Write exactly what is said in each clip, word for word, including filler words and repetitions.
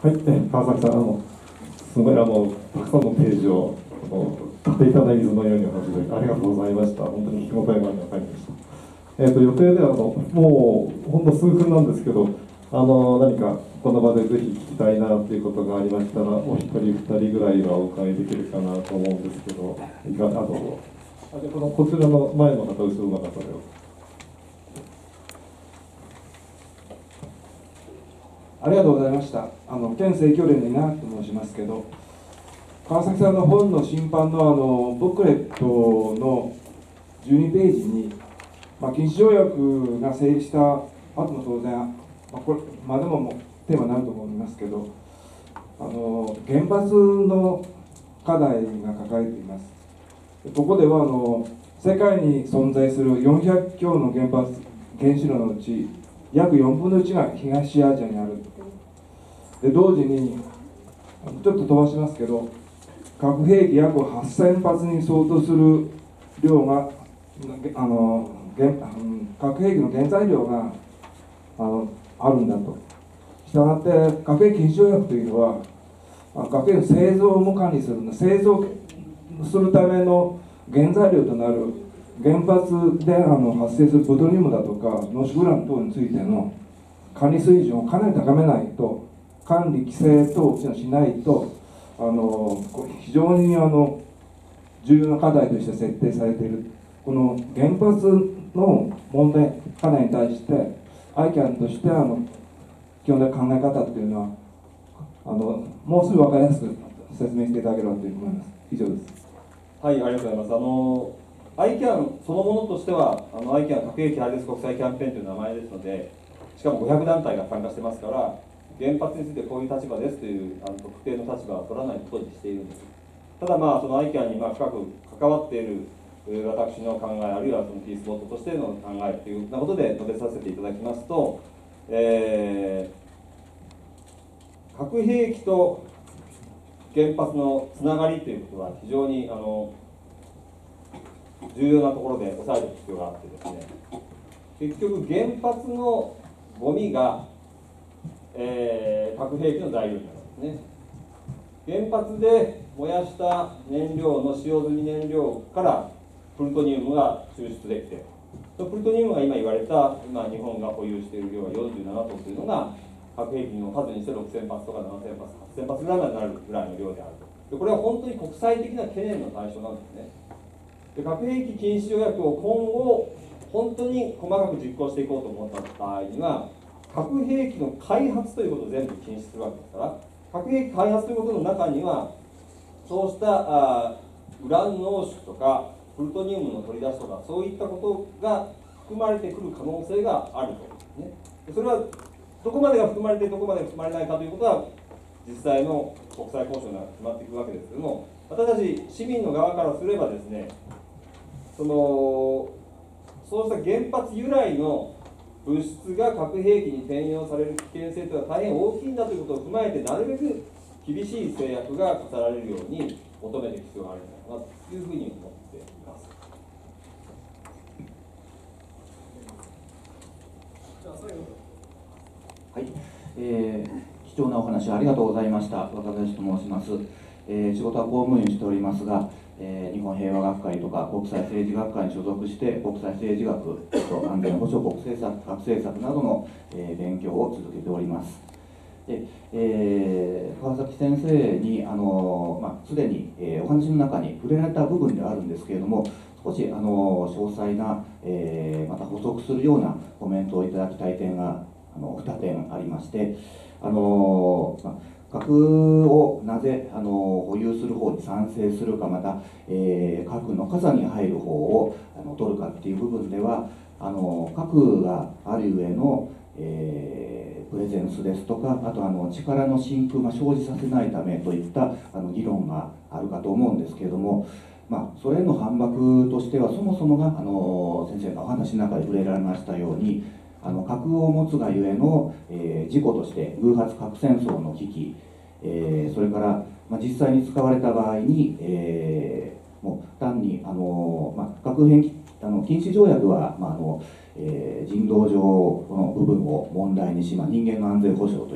はい、え川崎さん、あのすごいあのたくさんのページを縦板の水のようにお話しいただきありがとうございました。本当に聞き応えのある会でした。えーと、予定ではあのもうほんの数分なんですけど、あの何かこの場でぜひ聞きたいなということがありましたら、お一人、二人ぐらいはお伺いできるかなと思うんですけど、いかあとあでこのこちらの前の方、後ろの方で。 ありがとうございました。あの県政教連の稲垣と申しますけど、川崎さんの本の審判のあのブックレットのじゅうにページに、まあ、禁止条約が成立した後も当然、まあ、これまでもテーマになると思いますけど、あの原発の課題が抱えています。ここではあの世界に存在するよんひゃくきょうの原発原子炉のうち約よんぶんのいちが東アジアにある。で同時にちょっと飛ばしますけど、核兵器約はっせん発に相当する量があの核兵器の原材料があのあるんだと。したがって核兵器禁止条約というのは核兵器の製造も管理する製造するための原材料となる原発であの発生するプルトニウムだとか濃縮ウラン等についての管理水準をかなり高めないと、管理規制等をしないと、あの非常にあの重要な課題として設定されているこの原発の問題課題に対して アイキャン としてあの基本的な考え方というのはあのもうすぐ分かりやすく説明していただければと思います。以上です。 はい、ありがとうございます。あの アイキャン そのものとしては、あの アイキャン 核兵器廃絶国際キャンペーンという名前ですので、しかもごひゃくだんたいが参加してますから、原発についてこういう立場ですというあの特定の立場は取らないことにしているんです。ただ、まあ、その アイキャン にまあ深く関わっている私の考え、あるいはそのピースボットとしての考えというようなことで述べさせていただきますと、えー、核兵器と原発のつながりということは非常にあの重要なところで押さえておく必要があってですね、結局原発のゴミが、えー、核兵器の材料になるんですね。原発で燃やした燃料の使用済み燃料からプルトニウムが抽出できて、そのプルトニウムが今言われた今日本が保有している量はよんじゅうななトンというのが核兵器の数にしてろくせんぱつとかななせんぱつ、はっせんぱつぐらいまでになるぐらいの量であると。でこれは本当に国際的な懸念の対象なんですね。で核兵器禁止条約を今後本当に細かく実行していこうと思った場合には、核兵器の開発ということを全部禁止するわけですから、核兵器開発ということの中にはそうしたあウラン濃縮とかプルトニウムの取り出しとかそういったことが含まれてくる可能性があると、ね、でそれはどこまでが含まれてどこまで含まれないかということは実際の国際交渉が決まってくるわけですけれども、私たち市民の側からすればですね、そのそうした原発由来の物質が核兵器に転用される危険性というのは大変大きいんだということを踏まえて、なるべく厳しい制約が課せられるように求めていく必要があるんじゃないかなというふうに思っています。 はい、えー、貴重なお話ありがとうございました。若林と申します。えー、仕事は公務員をしておりますが、えー、日本平和学会とか国際政治学会に所属して国際政治学と安全保障国政策核政策などの、えー、勉強を続けております。でえー、川崎先生にあの、まあ、すでに、えー、お話の中に触れられた部分ではあるんですけれども、少しあの詳細な、えー、また補足するようなコメントをいただきたい点があのにてんありまして、あの、まあ核をなぜあの保有する方に賛成するか、また、えー、核の傘に入る方をあの取るかっていう部分では、あの核があるゆえの、えー、プレゼンスですとか、あとあの力の真空が生じさせないためといったあの議論があるかと思うんですけれども、まあ、それへの反駁としては、そもそもがあの先生がお話の中で触れられましたように、あの核を持つがゆえの、えー、事故として偶発核戦争の危機、えー、それから、まあ、実際に使われた場合に、えー、もう単にあの、まあ、核兵器あの禁止条約は、まああのえー、人道上の部分を問題にし、まあ、人間の安全保障という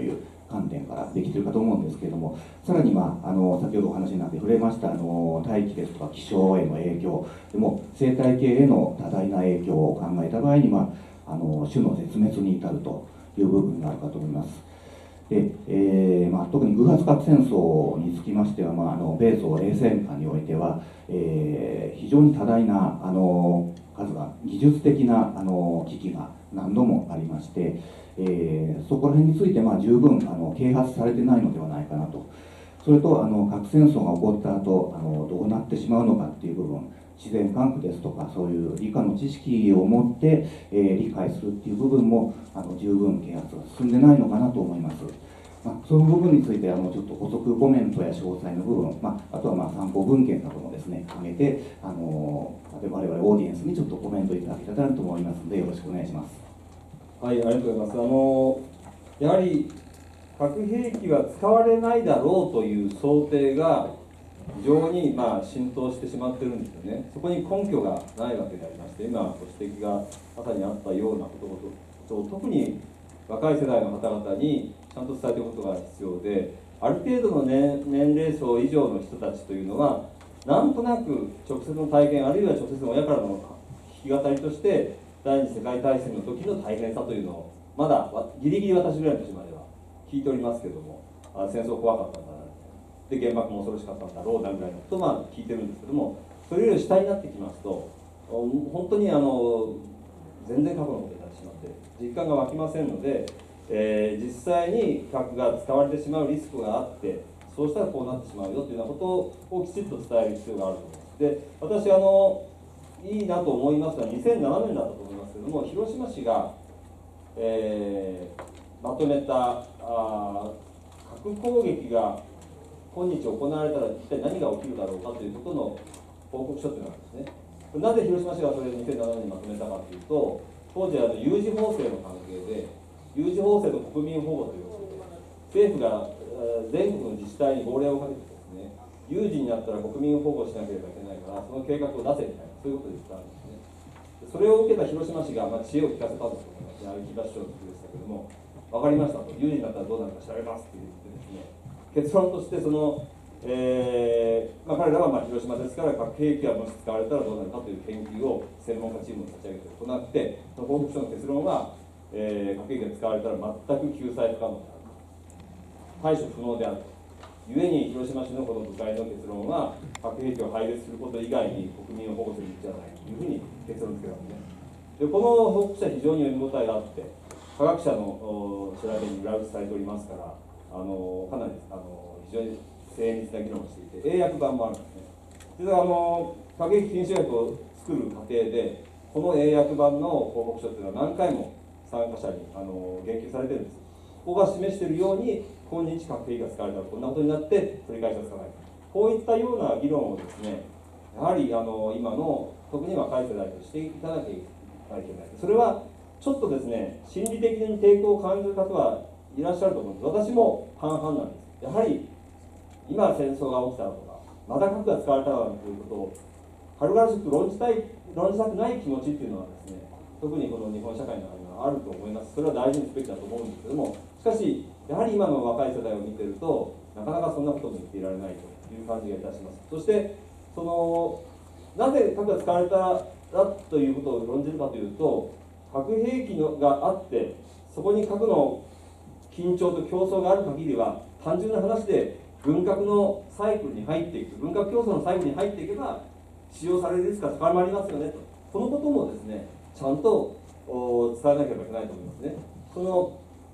観点からできているかと思うんですけれども、さらに、まあ、あの先ほどお話になって触れましたあの大気ですとか気象への影響でも生態系への多大な影響を考えた場合に、まあ、あの種の絶滅に至るという部分があるかと思います。でえーまあ、特に偶発核戦争につきましては、まあ、あの米ソ冷戦下においては、えー非常に多大なあの数が技術的なあの危機が何度もありまして、えーそこら辺について、まあ、十分あの啓発されてないのではないかなと。それとあの核戦争が起こった後あのどうなってしまうのかっていう部分、自然科学ですとかそういう理科の知識を持って、えー理解するっていう部分もあの十分啓発が進んでないのかなと思います。まあ、その部分についてあのちょっと補足コメントや詳細の部分、まあ、あとはまあ参考文献などもですね挙げて、あの我々オーディエンスにちょっとコメントいただけたらと思いますのでよろしくお願いします。 はい、ありがとうございます。あのやはり核兵器は使われないだろうという想定が非常にまあ浸透してしまってるんですよね。そこに根拠がないわけでありまして、今ご指摘がまさにあったようなことを特に若い世代の方々にちゃんと伝えていくことが必要で、ある程度の年年齢層以上の人たちというのはなんとなく直接の体験、あるいは直接の親からの弾き語りとして第二次世界大戦の時の大変さというのをまだギリギリ私ぐらいの年までは聞いておりますけれども、あ戦争怖かったんだなで原爆も恐ろしかったんだろうなぐらいのことをまあ聞いてるんですけども、それより下になってきますと本当にあの全然過去のことになってしまって実感が湧きませんので、えー、実際に核が使われてしまうリスクがあって、そうしたらこうなってしまうよというようなことをきちっと伝える必要があると思います。で、私あのいいなと思いますのはにせんななねんだったと思いますけれども、広島市が、えー、まとめたあ核攻撃が今日行われたら一体何が起きるだろうかということの報告書というのがあるんですね。なぜ広島市がそれをにせんななねんにまとめたかというと、当時あの有事法制の関係で有事法制と国民保護という政府が全国の自治体に号令をかけてですね、有事になったら国民を保護しなければいけないからその計画を出せみたいな、そういうことを言ったんですね。それを受けた広島市が、まあ、知恵を聞かせたんだと思いますね。ある木場市長の時でしたけども、分かりましたと、有事になったらどうなるか調べますって言ってですね、結論としてその、えーまあ、彼らはまあ広島ですから核兵器がもし使われたらどうなるかという研究を専門家チームを立ち上げて行って、その報告書の結論は、えー、核兵器が使われたら全く救済不可能である、対処不能であると。ゆえに広島市のこの部会の結論は核兵器を廃絶すること以外に国民を保護する道はないというふうに結論付けたんですね。でこの報告書は非常に読み応えがあって、科学者の調べに裏打ちされておりますから、あのかなりあの非常に精密な議論をしていて、英訳版もあるんですね。実はあの核兵器禁止薬を作る過程で、この英訳版の報告書というのは何回も参加者にあの言及されてるんです。ここが示しているように、今日核兵器が使われたらこんなことになって取り返しがつかない。こういったような議論をですね、やはりあの今の特に若い世代としていかなきゃいけない。それはちょっとですね、心理的に抵抗を感じる方はいらっしゃると思うんです。私も半々なんです。やはり今戦争が起きたらとか、また核が使われたらということを軽々しく論じたい、論じたくない気持ちっていうのはですね、特にこの日本社会の中にはあると思います。それは大事にすべきだと思うんですけども、しかしやはり今の若い世代を見てるとなかなかそんなことも言っていられないという感じがいたします。そしてそのなぜ核が使われたらということを論じるかというと、核兵器のがあってそこに核の緊張と競争がある限りは、単純な話で軍拡のサイクルに入っていく、軍拡競争のサイクルに入っていけば使用されるリスクが高まりますよねと、このこともですねちゃんと伝えなければいけないと思いますね。その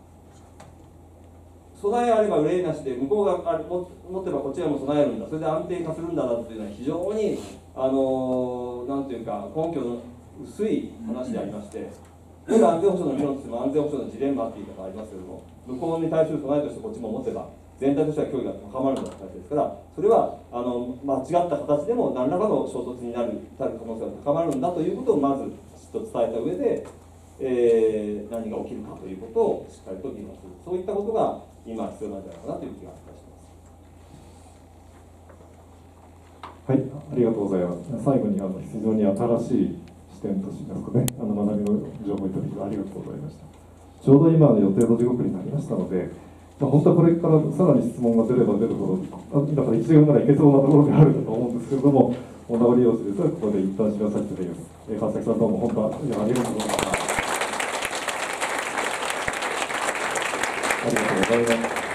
備えあれば憂いなしで、向こうがあれ持ってばこっちらも備えるんだ、それで安定化するんだなというのは非常にあのなんていうか根拠の薄い話でありまして、これ安全保障の議論としても安全保障のジレンマっていう言い方がありますけれども、向こうに対する備えとしてこっちも持てば全体としては脅威が高まるんだという形ですから、それはあの間違った形でも何らかの衝突になる至る可能性が高まるんだということをまずきちっと伝えた上で、えー、何が起きるかということをしっかりと議論する、そういったことが今必要なんじゃないかなという気がいたします。 はい、ありがとうございます。最後にあの非常に新しい視点としますかね、あの学びの情報をいただきありがとうございました。ちょうど今の予定の時刻になりましたので、 まあ、本当はこれからさらに質問が出れば出るほど、あだからいちじかんぐらいいけそうなところであるかと思うんですけれども、お名残惜しいですが、ここで一旦締めさせていただきます。えー川崎さん、どうも本当はありがとうございました。ありがとうございます。